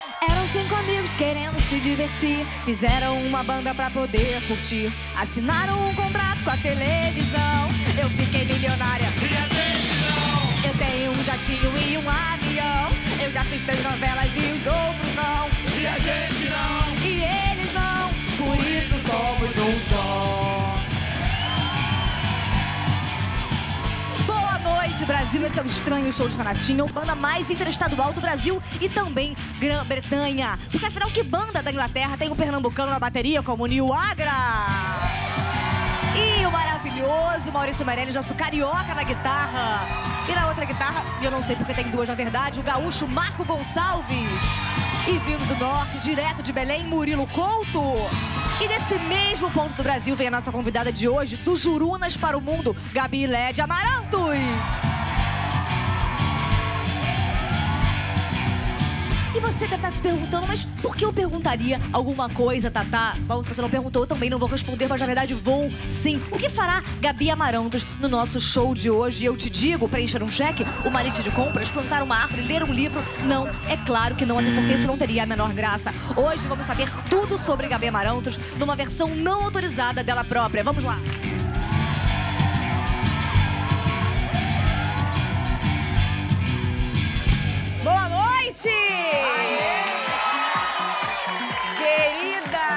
Eram 5 amigos querendo se divertir, fizeram uma banda pra poder curtir, assinaram um contrato com a televisão. Eu fiquei milionária E a gente não. Eu tenho um jatinho e um avião. Eu já fiz 3 novelas e os outros não. E a gente não. E eles não, por isso somos um só. Boa noite, Brasil. Esse é o Estranho Show de Renatinho, banda mais interestadual do Brasil e também Grã-Bretanha. Porque afinal, que banda da Inglaterra tem um pernambucano na bateria como o Nil Agra? E o maravilhoso Maurício Meirelles, nosso carioca na guitarra. E na outra guitarra, e eu não sei porque tem 2 na verdade, o gaúcho Marco Gonçalves. E vindo do norte, direto de Belém, Murilo Couto. E desse mesmo ponto do Brasil vem a nossa convidada de hoje, do Jurunas para o Mundo, Gabi Led Amarantos. E você deve estar se perguntando, mas por que eu perguntaria alguma coisa, Tatá? Bom, se você não perguntou, eu também não vou responder, mas na verdade vou sim. O que fará Gabi Amarantos no nosso show de hoje? Eu te digo, preencher um cheque, uma lista de compras, plantar uma árvore, ler um livro? Não, é claro que não, até porque isso não teria a menor graça. Hoje vamos saber tudo sobre Gabi Amarantos numa versão não autorizada dela própria. Vamos lá! Boa noite! Querida!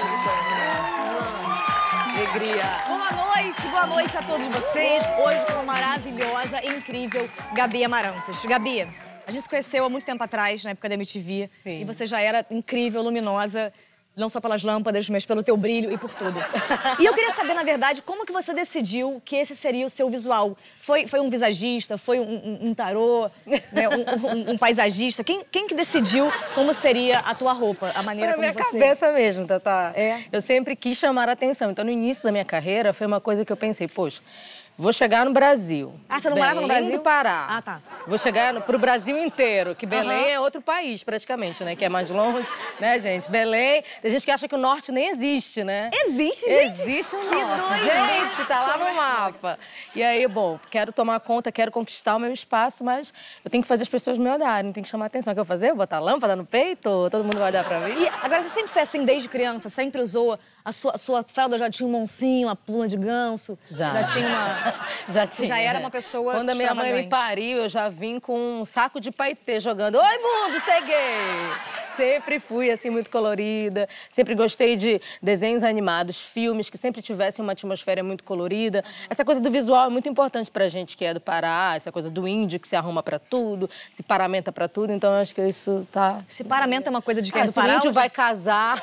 Alegria. Boa noite a todos vocês. Hoje com a maravilhosa e incrível Gabi Amarantos. Gabi, a gente se conheceu há muito tempo atrás, na época da MTV. Sim. E você já era incrível, luminosa, não só pelas lâmpadas, mas pelo teu brilho e por tudo. E eu queria saber, na verdade, como que você decidiu que esse seria o seu visual? Foi um visagista? Foi um tarô? Né? Um paisagista? Quem que decidiu como seria a tua roupa? A maneira Foi na como minha você... cabeça mesmo, Tatá. É? Eu sempre quis chamar a atenção. Então, no início da minha carreira, foi uma coisa que eu pensei, poxa, vou chegar no Brasil. Ah, você não morava no Belém Brasil? do Pará. Ah, tá. Vou chegar pro Brasil inteiro, que Belém Aham. é outro país, praticamente, né? Que é mais longe, né, gente? Belém, tem gente que acha que o norte nem existe, né? Existe, gente! Existe o Que norte. doideira! Gente, tá lá no mapa. E aí, bom, quero tomar conta, quero conquistar o meu espaço, mas eu tenho que fazer as pessoas me olharem, tenho que chamar a atenção. O que eu vou fazer? Botar lâmpada no peito? Todo mundo vai olhar pra mim? E agora, você sempre foi assim desde criança? Sempre usou a sua fralda, já tinha um moncinho, uma pluma de ganso? Já. Já tinha uma... Já tinha. Já era uma pessoa Quando a minha mãe me extravagante. pariu, eu já vim com um saco de paetê jogando. Oi, mundo, cheguei! Sempre fui, assim, muito colorida. Sempre gostei de desenhos animados, filmes que sempre tivessem uma atmosfera muito colorida. Essa coisa do visual é muito importante pra gente que é do Pará. Essa coisa do índio que se arruma pra tudo, se paramenta pra tudo. Então, eu acho que isso tá... Se paramenta é uma coisa de quem é do se o Pará? índio vai casar...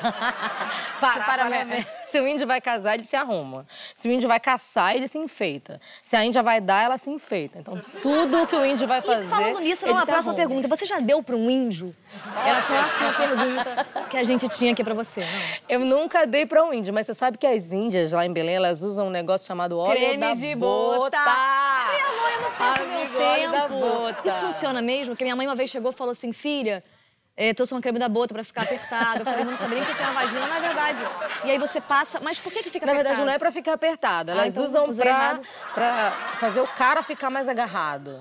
paramenta. Se o índio vai casar, ele se arruma. Se o índio vai caçar, ele se enfeita. Se a índia vai dar, ela se enfeita. Então, tudo que o índio vai fazer, E falando nisso, ele uma se próxima arruma. pergunta. Você já deu pra um índio? Era a próxima pergunta que a gente tinha aqui pra você, não? Eu nunca dei pra um índio, mas você sabe que as índias lá em Belém, elas usam um negócio chamado óleo Creme da de bota. Minha mãe, eu não perco meu Amigo, óleo da tempo. bota. Isso funciona mesmo? Porque minha mãe uma vez chegou e falou assim, filha, trouxe uma creme da bota pra ficar apertada. Eu falei, não sabia nem que você tinha vagina, na verdade. E aí você passa, mas por que fica Na apertada? verdade, não é pra ficar apertada. Elas então usam usei errado. pra fazer o cara ficar mais agarrado.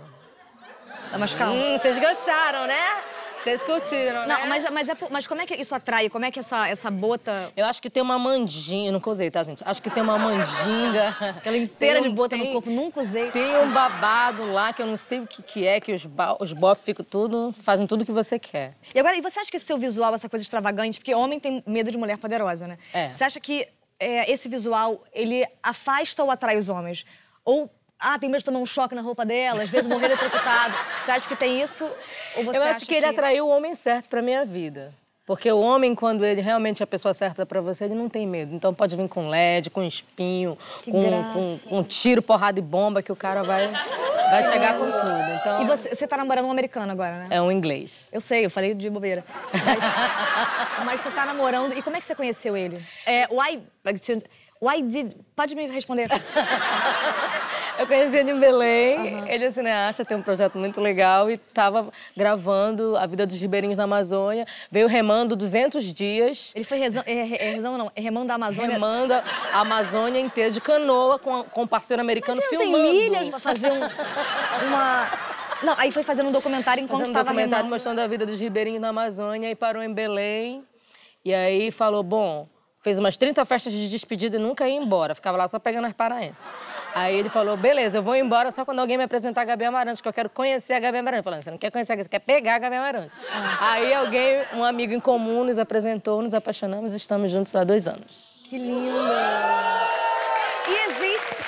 Mas calma. Vocês gostaram, né? Vocês curtiram, né? Não, mas como é que isso atrai? Como é que essa bota... Eu acho que tem uma mandinga, nunca usei, tá, gente? Acho que tem uma mandinga. Aquela inteira de bota no tem- corpo, nunca usei. Tem um babado lá que eu não sei o que é, que os bofs ficam tudo, fazem tudo o que você quer. E agora, e você acha que esse seu visual, essa coisa extravagante, porque homem tem medo de mulher poderosa, né? É. Você acha que esse visual, ele afasta ou atrai os homens? Ou, tem medo de tomar um choque na roupa dela, às vezes morrer eletrocutado. Você acha que tem isso? Ou você Eu acha acho que ele atraiu o homem certo pra minha vida. Porque o homem, quando ele realmente é a pessoa certa pra você, ele não tem medo. Então pode vir com LED, com espinho, Que graça. com tiro, porrada e bomba, que o cara vai chegar com tudo. Então, E você tá namorando um americano agora, né? é um inglês. Eu sei, eu falei de bobeira. Mas você tá namorando... E como é que você conheceu ele? Pode me responder. Eu conheci ele em Belém, ele é cineasta, tem um projeto muito legal e estava gravando A Vida dos Ribeirinhos na Amazônia. Veio remando 200 dias. Ele foi remando a Amazônia. Remando a Amazônia inteira de canoa com um parceiro americano Você não filmando. tem milhas pra fazer Não, aí foi fazendo um documentário enquanto Fazendo um estava documentário remando. mostrando a vida dos ribeirinhos na Amazônia, e parou em Belém. E aí falou, bom, fez umas 30 festas de despedida e nunca ia embora. Ficava lá só pegando as paraenses. Aí ele falou, beleza, eu vou embora só quando alguém me apresentar a Gabi Amarantos, que eu quero conhecer a Gabi Amarantos. Falando, você não quer conhecer a Gabi, você quer pegar a Gabi Amarantos. Aí alguém, um amigo em comum, nos apresentou, nos apaixonamos e estamos juntos há 2 anos. Que lindo! E existe...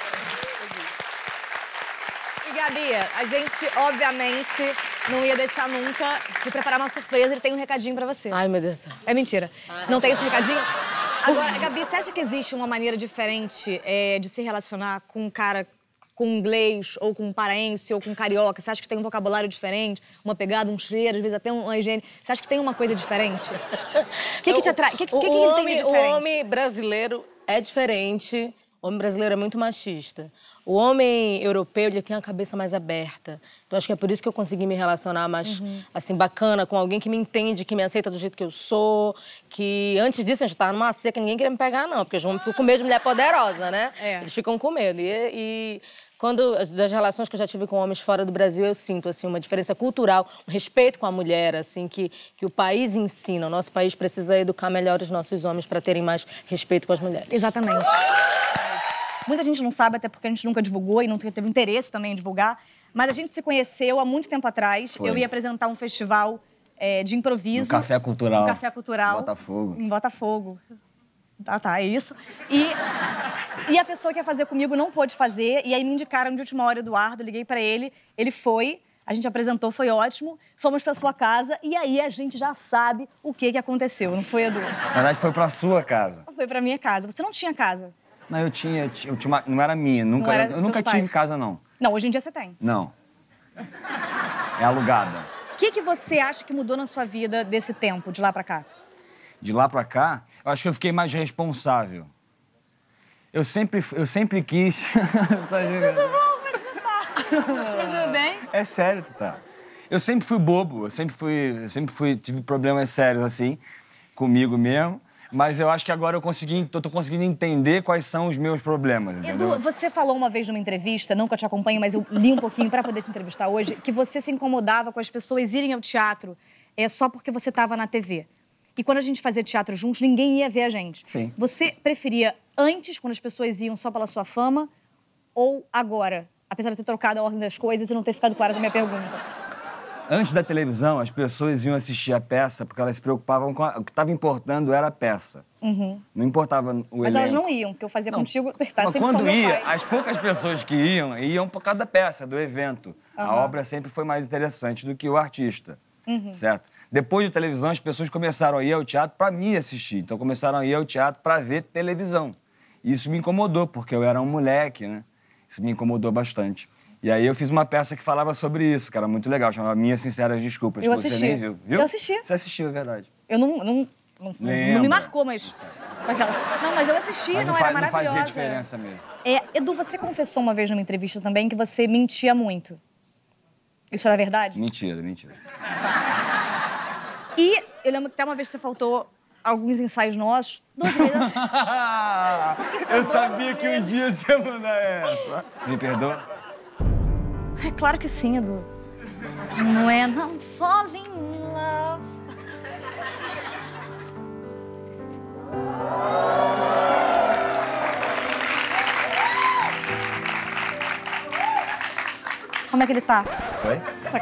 E, Gabi, a gente, obviamente, não ia deixar nunca de preparar uma surpresa. Ele tem um recadinho pra você. Ai, meu Deus do céu. É mentira. Não tem esse recadinho? Agora, Gabi, você acha que existe uma maneira diferente de se relacionar com um cara com inglês, ou com um paraense, ou com um carioca? Você acha que tem um vocabulário diferente, uma pegada, um cheiro, às vezes até uma higiene? Você acha que tem uma coisa diferente? O que te atrai? O que ele tem de diferente? O homem brasileiro é diferente. O homem brasileiro é muito machista. O homem europeu, ele tem a cabeça mais aberta. Então, acho que é por isso que eu consegui me relacionar mais, assim, bacana com alguém que me entende, que me aceita do jeito que eu sou. Que antes disso, a gente tava numa seca, ninguém queria me pegar, não. Porque os homens ficam com medo de mulher poderosa, né? É. Eles ficam com medo. E quando, das relações que eu já tive com homens fora do Brasil, eu sinto, assim, uma diferença cultural, um respeito com a mulher, assim, que o país ensina. O nosso país precisa educar melhor os nossos homens para terem mais respeito com as mulheres. Exatamente. Muita gente não sabe, até porque a gente nunca divulgou e não teve interesse também em divulgar. Mas a gente se conheceu há muito tempo atrás. Foi. Eu ia apresentar um festival de improviso. No Café Cultural. No Café Cultural. Botafogo. Em Botafogo. Tá, é isso. E a pessoa que ia fazer comigo não pôde fazer. E aí me indicaram de última hora, Eduardo. Liguei pra ele. Ele foi. A gente apresentou, foi ótimo. Fomos pra sua casa. E aí a gente já sabe o que aconteceu. Não foi, Edu? Na verdade, foi pra sua casa. Foi pra minha casa. Você não tinha casa? Não, eu tinha uma, não era minha. Nunca, era eu dos nunca seus tive pais? casa, não. Não, hoje em dia você tem. Não. É alugada. O que você acha que mudou na sua vida desse tempo, de lá pra cá? De lá pra cá, eu acho que eu fiquei mais responsável. Eu sempre quis... Tá Tudo bom? Como é que você tá? Tudo bem? É sério, tá? Eu sempre fui bobo, tive problemas sérios, assim, comigo mesmo. Mas eu acho que agora tô conseguindo entender quais são os meus problemas, entendeu? Edu, você falou uma vez numa entrevista, não que eu te acompanho, mas eu li um pouquinho pra poder te entrevistar hoje, que você se incomodava com as pessoas irem ao teatro só porque você tava na TV. E quando a gente fazia teatro juntos, ninguém ia ver a gente. Sim. Você preferia antes, quando as pessoas iam só pela sua fama, ou agora? Apesar de ter trocado a ordem das coisas e não ter ficado clara a minha pergunta. Antes da televisão, as pessoas iam assistir a peça porque elas se preocupavam com... O que estava importando era a peça. Não importava o Mas elenco. elas não iam, porque eu fazia contigo... Tá, Mas sempre quando só meu ia, pai. as poucas pessoas que iam por causa da peça, do evento. A obra sempre foi mais interessante do que o artista, certo? Depois de televisão, as pessoas começaram a ir ao teatro para me assistir. Então, começaram a ir ao teatro para ver televisão. E isso me incomodou, porque eu era um moleque, né? Isso me incomodou bastante. E aí eu fiz uma peça que falava sobre isso, que era muito legal, chamava Minhas Sinceras Desculpas, Eu que assisti. você nem viu. Viu? Eu assisti. Você assistiu, é verdade. Eu não me marcou, mas... Não, mas eu assisti, Mas não era não maravilhosa. fazia diferença mesmo. Edu, você confessou uma vez numa entrevista também que você mentia muito. Isso era verdade? Mentira. E eu lembro que até uma vez você faltou alguns ensaios nossos, 12 vezes. Eu sabia que um dia você ia mandar essa. Me perdoa? É claro que sim, Edu. Não é não fall in love. Como é que ele tá? Oi?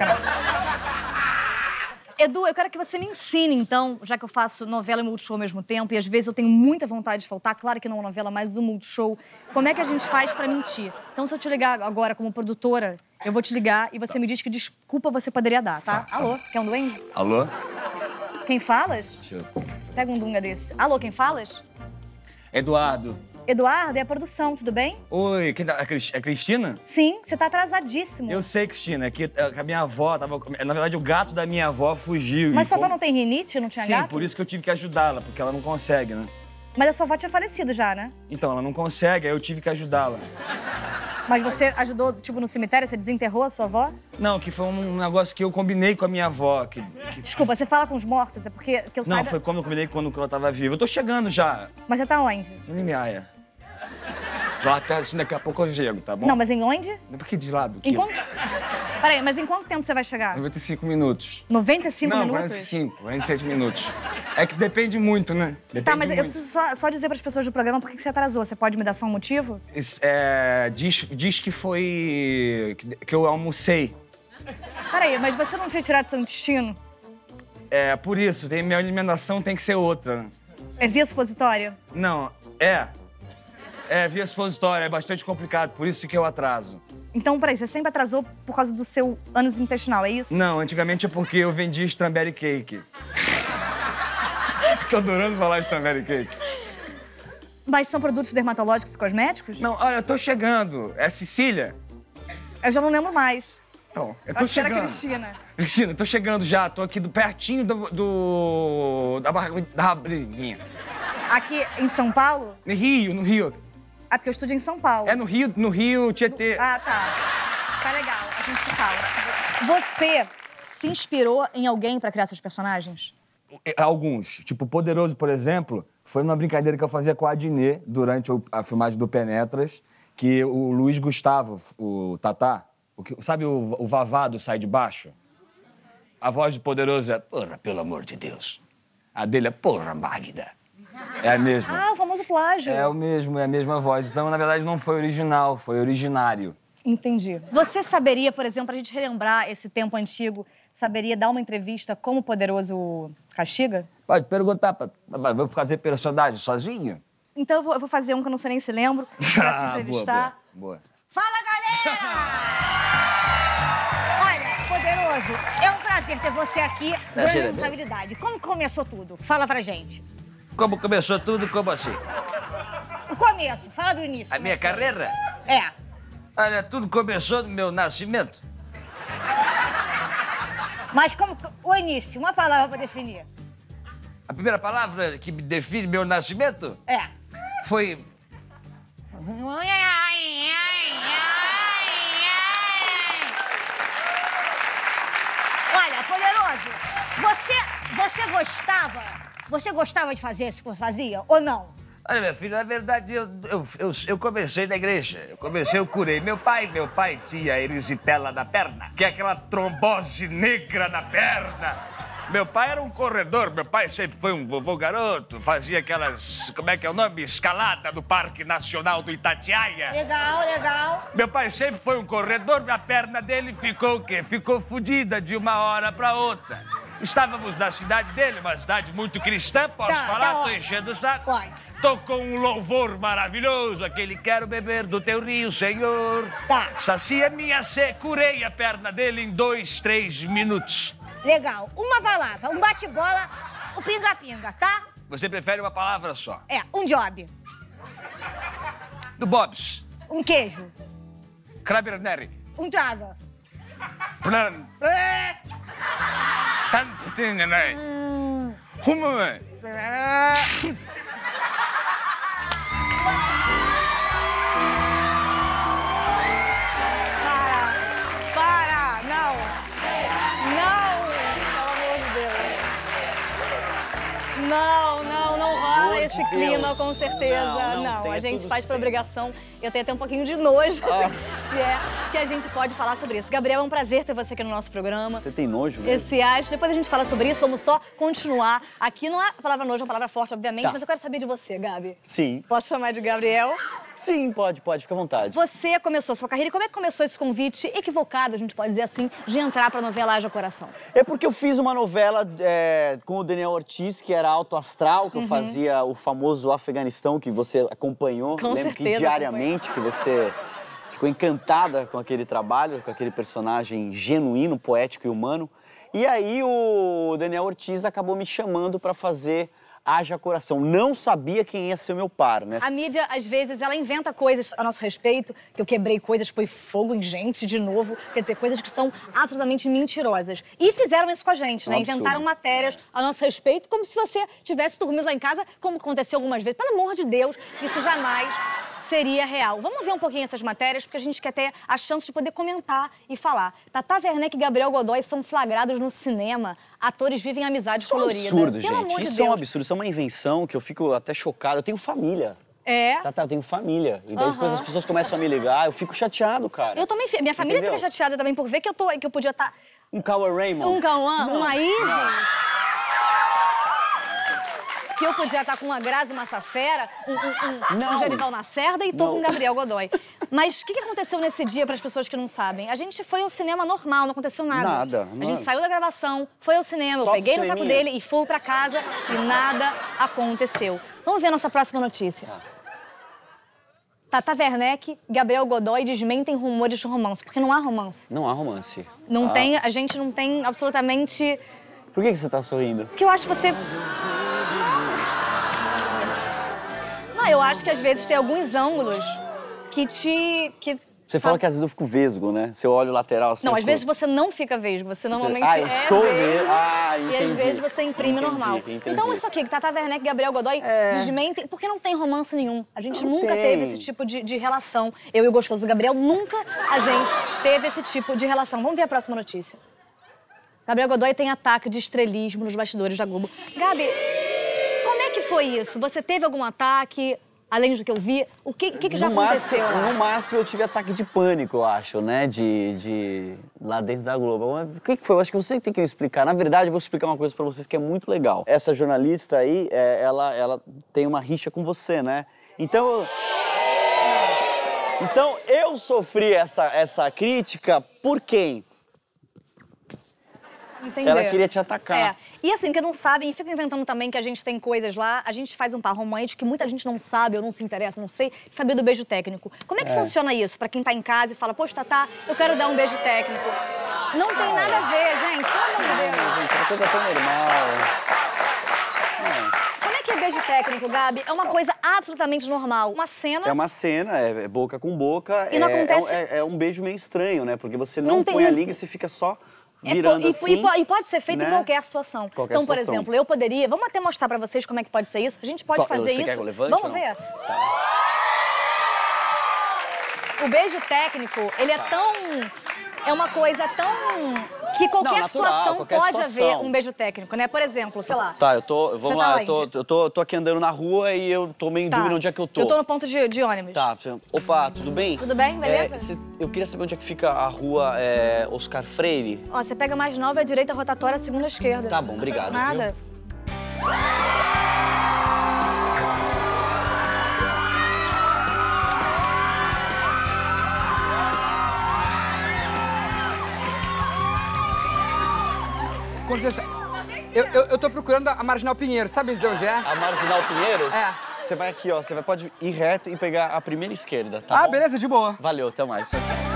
Edu, eu quero que você me ensine, então, já que eu faço novela e multishow ao mesmo tempo, e às vezes eu tenho muita vontade de faltar, claro que não é uma novela, mas um multishow, como é que a gente faz pra mentir? Então, se eu te ligar agora como produtora, eu vou te ligar e você me diz que desculpa você poderia dar, tá? Alô, quer um duende? Alô? Quem falas? Deixa eu... Pega um dunga desse. Alô, quem falas? Eduardo. Eduardo, é a produção, tudo bem? Oi, é Cristina? Sim, você tá atrasadíssimo. Eu sei, Cristina, que a minha avó tava... Na verdade, o gato da minha avó fugiu. Mas sua avó não tem rinite, não tinha Sim, gato? por isso que eu tive que ajudá-la, porque ela não consegue, né? Mas a sua avó tinha falecido já, né? Então, ela não consegue, aí eu tive que ajudá-la. Mas você ajudou, tipo, no cemitério? Você desenterrou a sua avó? Não, que foi um negócio que eu combinei com a minha avó. Desculpa, você fala com os mortos, é porque que eu Não, saiba... foi como eu combinei quando ela tava viva. Eu tô chegando já. Mas você tá onde? No Limiaia. Lá até assim, daqui a pouco eu chego, tá bom? Não, mas em onde? Por que de lado? Em como... Peraí, mas em quanto tempo você vai chegar? 95 minutos. 95 Não, minutos? 45, 47 minutos. É que depende muito, né? Depende Tá, mas muito. eu preciso só dizer pras pessoas do programa por que você atrasou. Você pode me dar só um motivo? Diz que foi... que eu almocei. Peraí, mas você não tinha tirado seu intestino? É, por isso, minha alimentação tem que ser outra. É via supositória? Não, via supositória, é bastante complicado, por isso que eu atraso. Então, peraí, você sempre atrasou por causa do seu ânus intestinal, é isso? Não, antigamente é porque eu vendia strawberry cake. Tô adorando falar strawberry cake. Mas são produtos dermatológicos e cosméticos? Não, olha, eu tô chegando. É Cecília? Eu já não lembro mais. Então, eu Eu tô acho que era chegando. Cristina. Cristina, tô chegando já, tô aqui pertinho da barriguinha. Aqui em São Paulo? No Rio. Ah, porque eu estudo em São Paulo. É no Rio, Tietê. Ah, tá. Tá legal, a gente se fala. Você se inspirou em alguém pra criar seus personagens? Alguns. Tipo, Poderoso, por exemplo, foi uma brincadeira que eu fazia com a Adnê durante a filmagem do Penetras, que o Luiz Gustavo, o Tatá, sabe o Vavá do Sai de Baixo? A voz de Poderoso é, porra, pelo amor de Deus. A dele é, porra, Magda. É a mesma. Ah, o famoso plágio. É o mesmo, é a mesma voz. Então, na verdade, não foi original, foi originário. Entendi. Você saberia, por exemplo, pra gente relembrar esse tempo antigo, saberia dar uma entrevista como o Poderoso castiga? Pode perguntar, vou fazer personagem sozinho? Então eu vou fazer um que eu não sei nem se lembro, pra te entrevistar. Boa. Fala, galera! Olha, Poderoso, é um prazer ter você aqui. Grande responsabilidade. Como começou tudo? Fala pra gente. Como começou tudo, como assim? O começo, fala do início. A minha carreira? É. Olha, tudo começou no meu nascimento. Mas como o início, uma palavra pra definir. A primeira palavra que me define meu nascimento É. foi... Olha, Poderoso, você gostava de fazer isso que você fazia ou não? Olha, minha filha, na verdade, eu comecei na igreja. Eu curei. Meu pai tinha erisipela na perna, que é aquela trombose negra na perna. Meu pai era um corredor, meu pai sempre foi um vovô garoto, fazia aquelas, como é que é o nome? Escalada no Parque Nacional do Itatiaia. Legal, legal. Meu pai sempre foi um corredor, a perna dele ficou o quê? Ficou fodida de uma hora pra outra. Estávamos na cidade dele, uma cidade muito cristã, posso falar? Tô enchendo o saco. Pode. Tocou um louvor maravilhoso, aquele quero beber do teu rio, Senhor. Tá. Sacia minha sede, curei a perna dele em 2, 3 minutos. Legal. Uma palavra, um bate-bola, o pinga-pinga, tá? Você prefere uma palavra só? É, um job, Do Bob's. um queijo, Krabernery. um trava. Plan. É. Tantinenei. Humame. É. Para! Não! Não! Pelo amor de Deus! Não rola esse clima, com certeza. Não, a gente faz por obrigação. Eu tenho até um pouquinho de nojo, se é que a gente pode falar sobre isso. Gabriel, é um prazer ter você aqui no nosso programa. Você tem nojo mesmo? Esse acho. Depois a gente fala sobre isso, vamos só continuar. Aqui não é a palavra nojo, é uma palavra forte, obviamente, Tá. mas eu quero saber de você, Gabi. Sim. Posso chamar de Gabriel? Sim, pode, fica à vontade. Você começou a sua carreira e como é que começou esse convite equivocado, a gente pode dizer assim, de entrar pra novela Haja Coração? É porque eu fiz uma novela com o Daniel Ortiz, que era Alto Astral, que eu fazia o famoso Afeganistão, que você acompanhou. Com Lembro que certeza, diariamente que você ficou encantada com aquele trabalho, com aquele personagem genuíno, poético e humano. E aí o Daniel Ortiz acabou me chamando pra fazer Haja Coração. Não sabia quem ia ser o meu par, né? A mídia, às vezes, ela inventa coisas a nosso respeito, que eu quebrei coisas, foi fogo em gente de novo, quer dizer, coisas que são absolutamente mentirosas. E fizeram isso com a gente, né? absurdo. Inventaram matérias a nosso respeito, como se você tivesse dormindo lá em casa, como aconteceu algumas vezes. Pelo amor de Deus, isso jamais seria real. Vamos ver um pouquinho essas matérias, porque a gente quer ter a chance de poder comentar e falar. Tata Werneck e Gabriel Godoy são flagrados no cinema. Atores vivem amizades Isso é um coloridas. absurdo, Pelo gente. amor de Isso Deus. é um absurdo, isso é uma invenção que eu fico até chocado. Eu tenho família. É. Tá, eu tenho família. E daí depois as pessoas começam a me ligar, eu fico chateado, cara. Eu também, minha família Entendeu? fica chateada também por ver que eu podia estar... Um Cauã Raymond. Um Cauã, uma Ivy. Que eu podia estar com uma Grazi Massafera, um Genival Lacerda e tô com o Gabriel Godoy. Mas o que aconteceu nesse dia para as pessoas que não sabem? A gente foi ao cinema normal, não aconteceu nada. Nada. A gente saiu da gravação, foi ao cinema, eu peguei no saco dele e fui para casa e nada aconteceu. Vamos ver a nossa próxima notícia. Tata Werneck, Gabriel Godoy desmentem rumores de romance, porque não há romance. Não há romance. Não tem, a gente não tem absolutamente... Por que você tá sorrindo? Porque eu acho que você... Não, eu acho que às vezes tem alguns ângulos que te... Você fala que às vezes eu fico vesgo, né? Se eu olho lateral assim... Não, às vezes você não fica vesgo, você normalmente eu sou vesgo. E às vezes você imprime normal. Então isso aqui, que Tata Werneck e Gabriel Godoy desmentem, porque não tem romance nenhum. A gente nunca teve esse tipo de relação. Eu e o gostoso Gabriel, nunca a gente teve esse tipo de relação. Vamos ver a próxima notícia. Gabriel Godoy tem ataque de estrelismo nos bastidores da Globo. Gabi, como é que foi isso? Você teve algum ataque, além do que eu vi? O que já aconteceu lá? No máximo eu tive ataque de pânico, eu acho, né? Lá dentro da Globo. O que foi? Eu acho que você tem que me explicar. Na verdade, eu vou explicar uma coisa pra vocês que é muito legal. Essa jornalista aí, ela tem uma rixa com você, né? Então eu sofri essa crítica por quem? Entender. Ela queria te atacar. É. E assim, que não sabem, e ficam inventando também que a gente tem coisas lá, a gente faz um par romântico que muita gente não sabe, ou não se interessa, não sei, saber do beijo técnico. Como é que funciona isso? Pra quem tá em casa e fala, poxa, Tatá, eu quero dar um beijo técnico. Não tem nada a ver, gente, pelo amor de Deus. Gente, é uma coisa tão normal. Como é que é beijo técnico, Gabi? É uma coisa absolutamente normal. Uma cena... É uma cena, é boca com boca. E não acontece... É um beijo meio estranho, né? Porque você não põe a língua e você fica só... virando assim, e pode ser feito, né? Em qualquer situação. Então, por exemplo, eu poderia... Vamos até mostrar pra vocês como é que pode ser isso. A gente pode fazer isso. Quer que eu levante, vamos ver? Tá. O beijo técnico, ele é tão... É uma coisa tão... Que qualquer situação pode haver um beijo técnico, né? Por exemplo, sei lá... Tá, vamos lá, eu tô aqui andando na rua e eu tô meio em dúvida onde é que eu tô. Eu tô no ponto de ônibus. Tá, opa, tudo bem? Tudo bem, beleza? Eu queria saber onde é que fica a rua Oscar Freire. Ó, você pega mais 9 à direita, rotatória, segunda à esquerda. Tá bom, obrigado. Nada. Viu? Com licença, eu tô procurando a Marginal Pinheiro, sabe dizer onde é? A Marginal Pinheiros? É. Você vai aqui, ó, pode ir reto e pegar a primeira esquerda, tá bom? Beleza, de boa. Valeu, até mais. Tchau, tchau.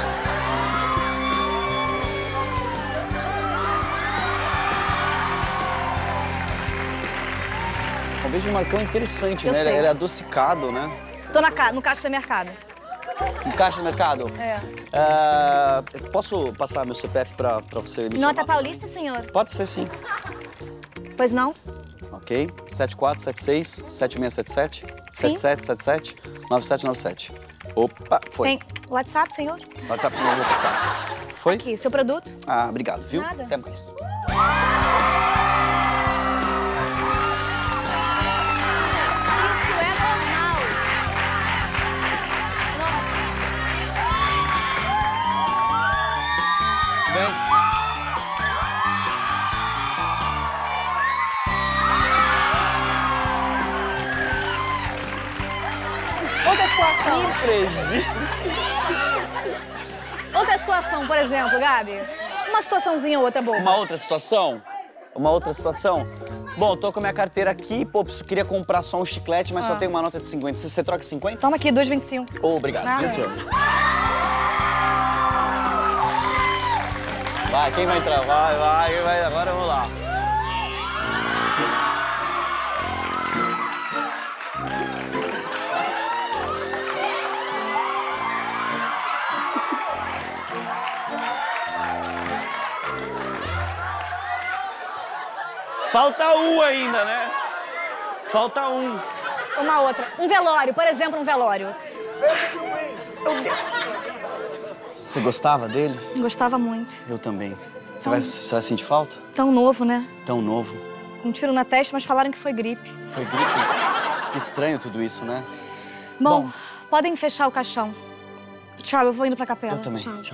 O beijo de Marcão é interessante, né? Ele é adocicado, né? Tô no caixa do mercado. No caixa do mercado? É. Posso passar meu CPF pra você? Nota paulista, senhor? Pode ser, sim. Pois não? Ok. 7476 7677 7777 9797. Opa, foi. Tem WhatsApp, senhor? WhatsApp não vou passar. Foi? Aqui, seu produto? Ah, obrigado, viu? Nada. Até mais. Outra situação. Outra situação, por exemplo, Gabi. Uma situaçãozinha ou outra boa. Uma outra situação? Bom, tô com a minha carteira aqui, pô, queria comprar só um chiclete, mas só tenho uma nota de 50. Você troca 50? Toma aqui, 2,25. Obrigado, Nada. viu, Vai, quem vai entrar? Vai, agora vamos lá. Falta um ainda, né? Falta um. Uma outra. Um velório, por exemplo, um velório. Você gostava dele? Gostava muito. Eu também. Você vai sentir falta? Tão novo, né? Tão novo. Um tiro na testa, mas falaram que foi gripe. Foi gripe? Que estranho tudo isso, né? Bom, podem fechar o caixão. Tchau, eu vou indo pra capela. Eu também. Tchau.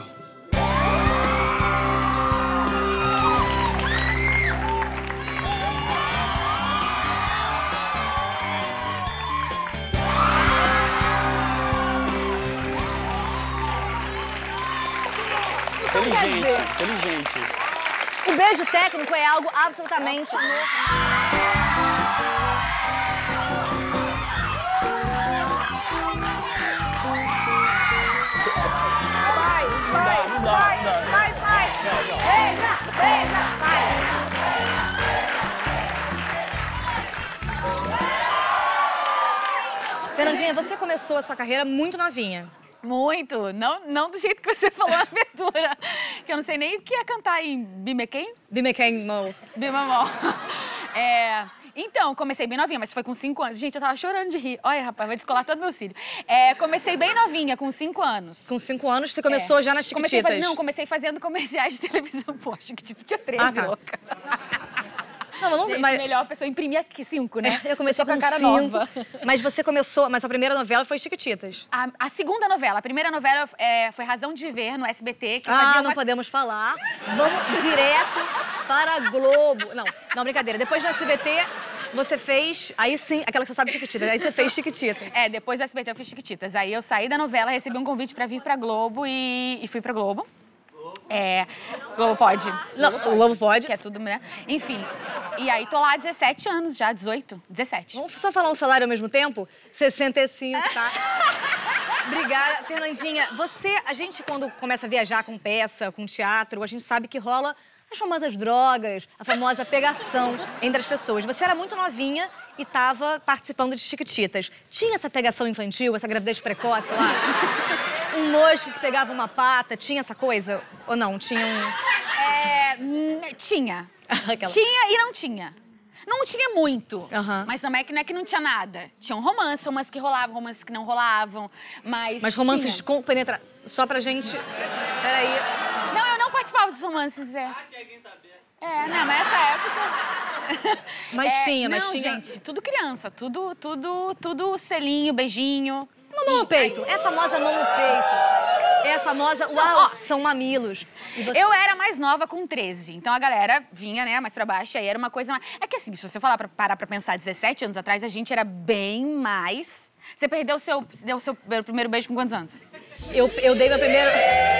Inteligente. O beijo técnico é algo absolutamente normal. Vai. Beija, vai. Fernandinha, você começou a sua carreira muito novinha. Muito. Não do jeito que você falou na abertura. Que eu não sei nem o que é cantar em Bimequém. Bimemol. Então, comecei bem novinha, mas foi com 5 anos. Gente, eu tava chorando de rir. Olha, rapaz, vai descolar todo meu cílio. Comecei bem novinha, com 5 anos. Com 5 anos, você começou já nas Chiquititas? Comecei fazendo comerciais de televisão. Pô, Chiquitita tinha 13, louca. Não, Gente, melhor a pessoa imprimir aqui 5, né? Eu comecei com a cara 5, nova. Mas você começou... Mas sua primeira novela foi Chiquititas. A segunda novela. A primeira novela foi Razão de Viver, no SBT. Que não podemos falar. Vamos direto para a Globo. Não, brincadeira. Depois do SBT, você fez... Aí sim, aquela que você sabe Chiquititas. Aí você fez Chiquititas. Depois do SBT eu fiz Chiquititas. Aí eu saí da novela, recebi um convite pra vir pra Globo e fui pra Globo. Globo pode. Não, o Globo pode. Que é tudo, né? Enfim. E aí tô lá há 17 anos já, 18, 17. Vamos só falar um salário ao mesmo tempo? 65, tá? Obrigada. Fernandinha, a gente quando começa a viajar com peça, com teatro, a gente sabe que rola as famosas drogas, a famosa pegação entre as pessoas. Você era muito novinha e estava participando de Chiquititas. Tinha essa pegação infantil, essa gravidez precoce lá? Um mosco que pegava uma pata, tinha essa coisa? Ou não? Tinha Tinha. Aquela. Tinha e não tinha. Não tinha muito, mas também não é que não tinha nada. Tinha um romances que rolavam, romances que não rolavam, mas romances com penetração, só pra gente... Peraí. Não, eu não participava dos romances, tinha quem saber. Não, mas nessa época... Mas tinha. Não, gente, tudo criança, tudo selinho, beijinho. Uma mão no peito, é a famosa mão no peito. É a famosa, uau, são mamilos. Eu era mais nova com 13, então a galera vinha, né, mais pra baixo, aí era uma coisa mais... É que assim, se você parar pra pensar, 17 anos atrás, a gente era bem mais... Você deu o seu primeiro beijo com quantos anos? Eu dei meu primeiro...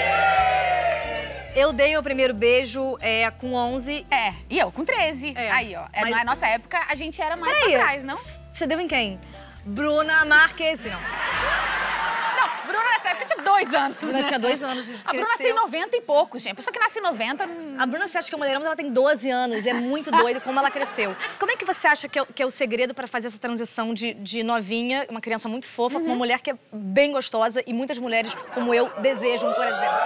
Eu dei o primeiro beijo com 11. E eu com 13. Aí, ó, na nossa época, a gente era mais pra trás, não? Você deu em quem? Bruna Marquezine, não. Não, Bruna nessa época tinha 2 anos. Bruna tinha 2 anos e A Bruna nasceu em 90 e poucos, gente. A pessoa que nasce em 90... A Bruna, você acha que é mulherão, mas ela tem 12 anos. É muito doido como ela cresceu. Como é que você acha que é o segredo para fazer essa transição de novinha, uma criança muito fofa, com uma mulher que é bem gostosa e muitas mulheres, como eu, desejam, por exemplo?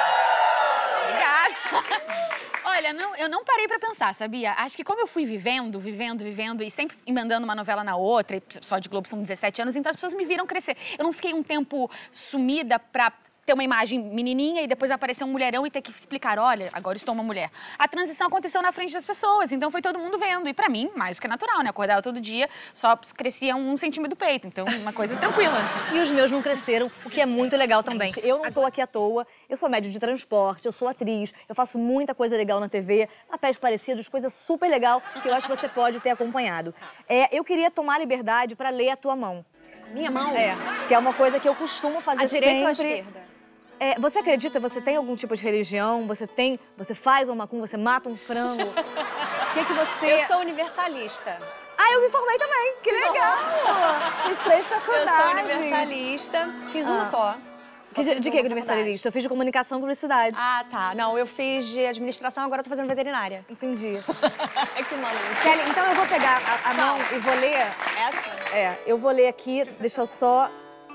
Olha, eu não parei pra pensar, sabia? Acho que como eu fui vivendo e sempre emendando uma novela na outra, e só de Globo são 17 anos, então as pessoas me viram crescer. Eu não fiquei um tempo sumida pra ter uma imagem menininha e depois aparecer um mulherão e ter que explicar, olha, agora estou uma mulher. A transição aconteceu na frente das pessoas, então foi todo mundo vendo. E pra mim, mais do que natural, né? Acordava todo dia, só crescia 1 centímetro do peito, então uma coisa tranquila. E os meus não cresceram, o que é muito legal também. Eu não tô aqui à toa, eu sou médium de transporte, eu sou atriz, eu faço muita coisa legal na TV, papéis parecidos, coisa super legal que eu acho que você pode ter acompanhado. Eu queria tomar liberdade pra ler a tua mão. Minha mão? Que é uma coisa que eu costumo fazer à direita ou à sempre. esquerda? Você acredita, você tem algum tipo de religião? Você faz uma macumba, você mata um frango? O que você... Eu sou universalista. Eu me formei também, que legal! Fiz 3 faculdades. Eu sou universalista, fiz uma só. De que universalista? Eu fiz de comunicação e publicidade. Tá. Não, eu fiz de administração, agora eu tô fazendo veterinária. Entendi. Que maluco. Kelly, então eu vou pegar a mão e vou ler... Essa? Eu vou ler aqui, deixa eu só...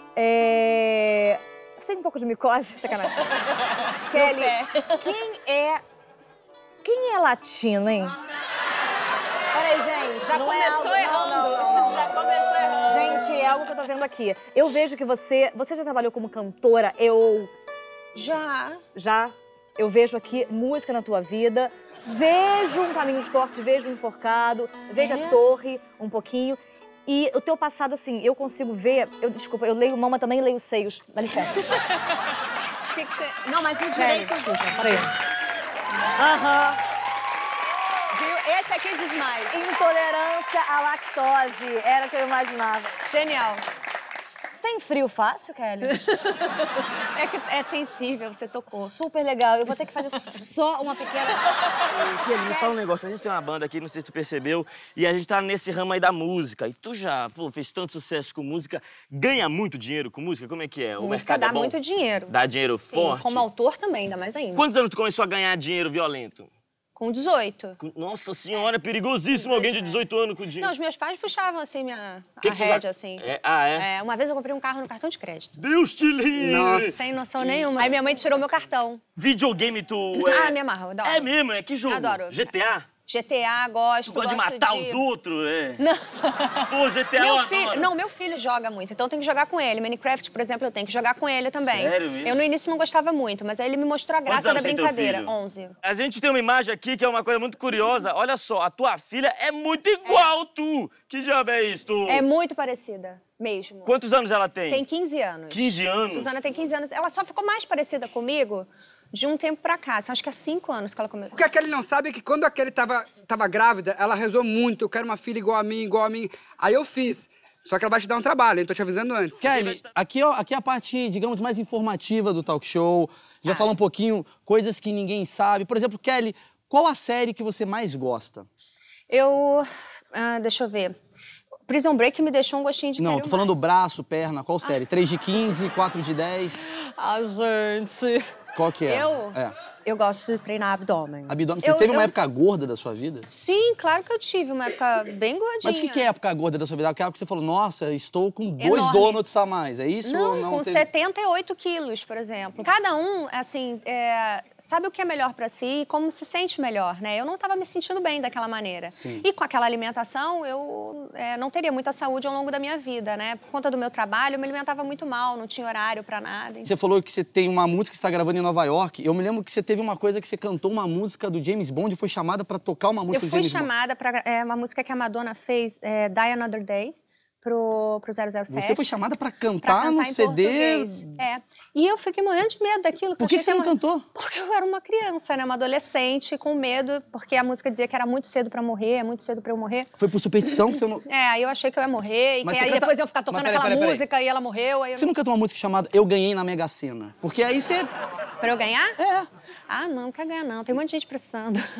Você tem um pouco de micose? Sacanagem. Kelly, quem é latino, hein? Peraí, gente. Já começou errando. Já começou errando. Gente, é algo que eu tô vendo aqui. Eu vejo que você já trabalhou como cantora, Já? Eu vejo aqui música na tua vida, vejo um caminho de corte, vejo um enforcado, vejo a torre um pouquinho. E o teu passado, assim, eu consigo ver... Desculpa, eu leio mama também e leio seios. Dá licença. O que você... Não, mas o direito... Peraí. Aham. Viu? Esse aqui diz mais. Intolerância à lactose. Era o que eu imaginava. Genial. Você tem frio fácil, Kelly? É que é sensível, você tocou. Super legal. Eu vou ter que fazer só uma pequena... Kelly, me fala um negócio. A gente tem uma banda aqui, não sei se tu percebeu, e a gente tá nesse ramo aí da música. E tu já, fez tanto sucesso com música. Ganha muito dinheiro com música? Como é que é? O Música mercado dá é bom? muito dinheiro. Dá dinheiro Sim, forte? como autor também, ainda mais ainda. Quantos anos tu começou a ganhar dinheiro violento? Com 18. Nossa senhora, é perigosíssimo alguém de 18 anos com dinheiro. Não, os meus pais puxavam, assim, a Que tu rédea, vai- assim. é? Uma vez eu comprei um carro no cartão de crédito. Deus te livre! Nossa. Sem noção nenhuma. Aí minha mãe tirou meu cartão. Videogame tu... Ah, me amarro, adoro. É mesmo? É que jogo? Adoro. GTA? GTA, gosto, Tu gosta de matar os outros? É. Não. Pô, GTA eu Meu adoro. filho, não, meu filho joga muito, então eu tenho que jogar com ele. Minecraft, por exemplo, eu tenho que jogar com ele também. Sério mesmo? Eu no início não gostava muito, mas aí ele me mostrou a Quantos graça anos da tem teu brincadeira. filho? 11. A gente tem uma imagem aqui que é uma coisa muito curiosa. Olha só, a tua filha é muito igual tu. Que diabo é isso, tu? É muito parecida, mesmo. Quantos anos ela tem? Tem 15 anos. 15 anos? Suzana tem 15 anos. Ela só ficou mais parecida comigo de um tempo pra cá. Acho que há 5 anos que ela começou. O que a Kelly não sabe é que quando a Kelly tava grávida, ela rezou muito. Eu quero uma filha igual a mim, igual a mim. Aí eu fiz. Só que ela vai te dar um trabalho, hein? Tô te avisando antes. Kelly, aqui é a parte, digamos, mais informativa do talk show. Já fala um pouquinho coisas que ninguém sabe. Por exemplo, Kelly, qual a série que você mais gosta? Deixa eu ver. Prison Break me deixou um gostinho de Não, quero tô falando mais. braço, perna, qual série? 3 de 15, 4 de 10? Ah, gente. Qual que é? Eu? É. Eu gosto de treinar abdômen. Abdômen. Você teve uma época gorda da sua vida? Sim, claro que eu tive uma época bem gordinha. Mas o que é época gorda da sua vida? Aquela época que você falou, nossa, estou com 2 Enorme. donuts a mais, é isso? Não, ou não com teve... 78 quilos, por exemplo. Cada um, assim, sabe o que é melhor pra si e como se sente melhor, né? Eu não tava me sentindo bem daquela maneira. Sim. E com aquela alimentação, eu não teria muita saúde ao longo da minha vida, né? Por conta do meu trabalho, eu me alimentava muito mal, não tinha horário pra nada. Você falou que você tem uma música que você está gravando em Nova York. Eu me lembro que você teve uma coisa que você cantou uma música do James Bond e foi chamada para tocar uma música Eu do fui James Bond. chamada pra uma música que a Madonna fez, Die Another Day, pro 007. Você foi chamada para cantar no em CD? português. E eu fiquei morrendo de medo daquilo. Por que você não cantou? Porque eu era uma criança, né? Uma adolescente com medo, porque a música dizia que era muito cedo pra morrer, é muito cedo pra eu morrer. Foi por superstição que você não... Aí eu achei que eu ia morrer, e Mas que você aí canta- depois eu ia ficar tocando Mas aquela peraí. música e ela morreu. Aí eu... Você não canta uma música chamada Eu Ganhei na Mega Sena? Porque aí você... Pra eu ganhar? É. Ah, não quero ganhar não, tem um monte de gente precisando.